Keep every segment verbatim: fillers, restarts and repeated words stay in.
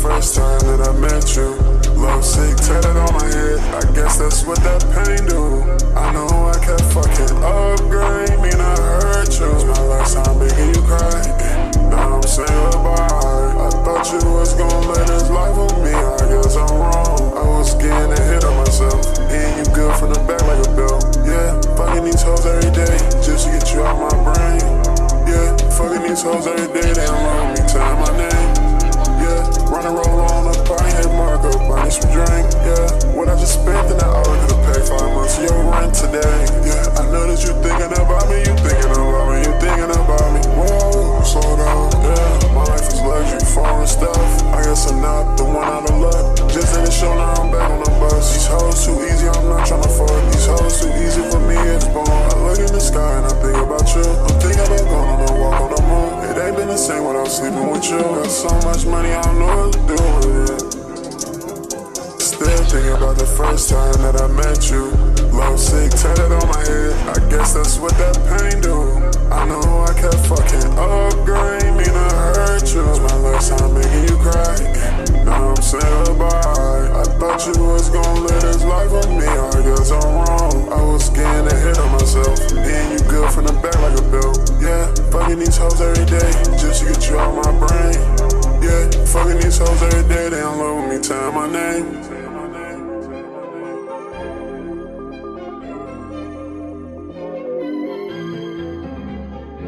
first time that I met you. Love sick, tatted on my head, I guess that's what that pain do. I know I kept fucking upgrade, mean I hurt you. It's my last time making you cry, now I'm saying goodbye. I thought you was gon' live this life with me, I guess I'm wrong. I was getting ahead of myself, hitting you good from the back like a belt. Yeah, fucking these hoes every day, just to get you out my brain. Yeah, fucking these hoes every day, they don't love me, time my name. Yeah, run and roll on up, I hit mark up, I need some drink. Yeah, what I just spent in that hour could've paid five months of your rent today. Yeah, I know that you thinking about me, you thinking about me, you thinking about me. Whoa, slow down, yeah, my life is luxury, foreign stuff. I guess I'm not the one out of luck. Just in the show, now I'm back on the bus. These hoes too easy, I'm not tryna fuck. These hoes too easy for me, it's born. I look in the sky and I think about you. I'm thinking about going on a walk on the moon. It ain't been the same without sleeping with you. Got so much money, I don't know what to do with it. Still thinking about the first time that I met you. Love sick, tatted on my head, I guess that's what that pain do. I know I kept fucking upgrade, mean I hurt you. It's my last time making you cry, now I'm saying goodbye. I thought you was gon' live this life with me, I guess I'm wrong. I was getting ahead of myself, hitting you good from the back like a belt. Yeah, fucking these hoes every day, just to get you out my brain. Yeah, fucking these hoes every day, they don't love me, time my name.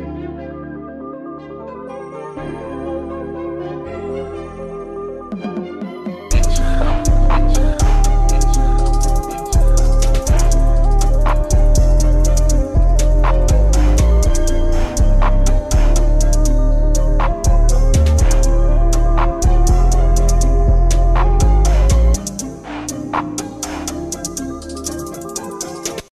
Thank you.